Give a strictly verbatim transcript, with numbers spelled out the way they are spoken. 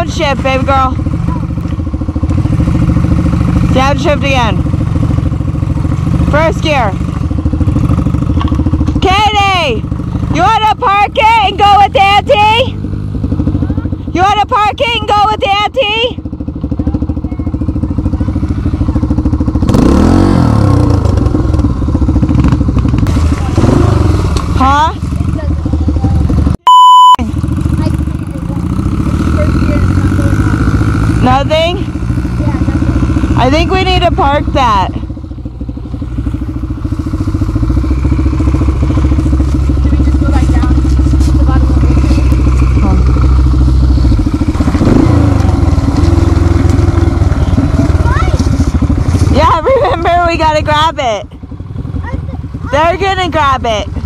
Downshift, baby girl. Downshift again. First gear. Katie, you want to park it and go with Auntie? You want to park it and go with Auntie? Huh? Nothing? Yeah, nothing. I think we need to park that. Do we just go back down to the bottom of the Huh. Yeah, remember we gotta grab it. They're gonna grab it.